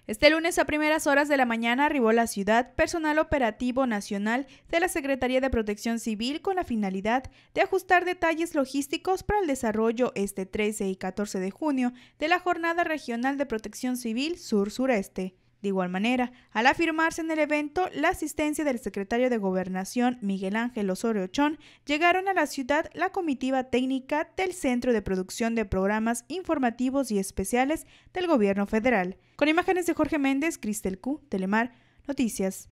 Este lunes a primeras horas de la mañana arribó a la ciudad personal operativo nacional de la Secretaría de Protección Civil con la finalidad de ajustar detalles logísticos para el desarrollo este 13 y 14 de junio de la Jornada Regional de Protección Civil Sur-Sureste. De igual manera, al afirmarse en el evento la asistencia del secretario de Gobernación, Miguel Ángel Osorio Chong, llegaron a la ciudad la comitiva técnica del Centro de Producción de Programas Informativos y Especiales del Gobierno Federal. Con imágenes de Jorge Méndez, Cristel Q, Telemar Noticias.